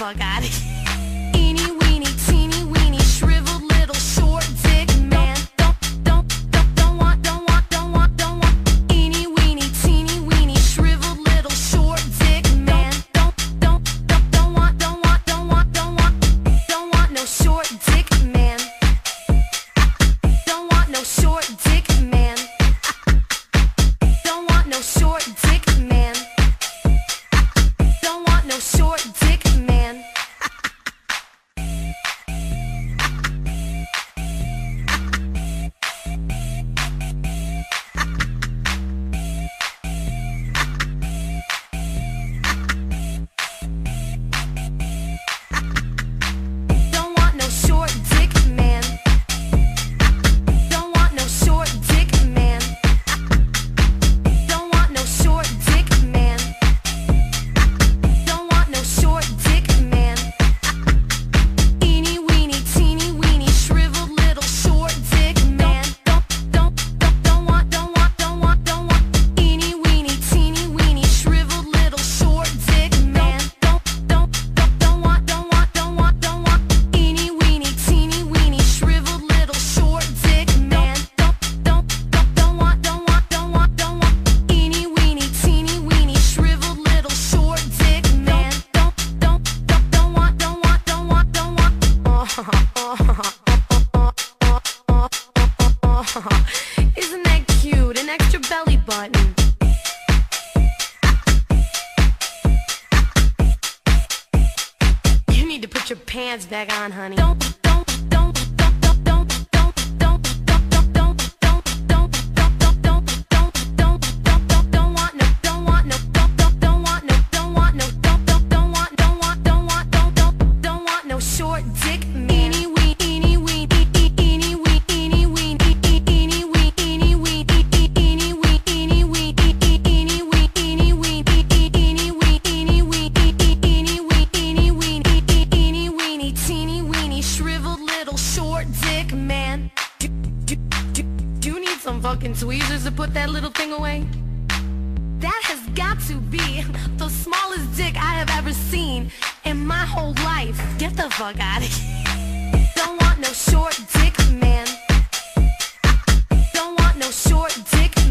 fuck out of here. Eeny weeny, teeny weeny, shriveled little short dick man. Don't want. Eeny weeny, teeny weeny, shriveled little short dick man. Don't want no short dick man. Don't want no short dick man. Don't want no short dick man. Don't want no short dick man. Don't want no short dick man. Don't want no short dick man. Don't want no short dick man. Don't want no short dick man. Eeny weeny, teeny weeny, shriveled little short dick man. Don't want. Eeny weeny, teeny weeny, shriveled little short dick man. Don't want. Eeny weeny, teeny weeny, shriveled little short dick man. Don't want. Eeny weeny, teeny weeny, shriveled little short dick man. Don't want. Isn't that cute? An extra belly button. You need to put your pants back on, honey. Don't want no short dick man. Eeny weeny, eeny weeny, eeny weeny, eeny weeny, eeny weeny, eeny weeny, eeny weeny, eeny weeny, eeny weeny, eeny weeny, eeny weeny, eeny weeny, teeny weeny, shriveled little short dick man. Do you need some fucking tweezers to put that little thing away? That has got to be the smallest dick I have ever seen in my whole life. Get the fuck out of here. Don't want no short dick man. Don't want no short dick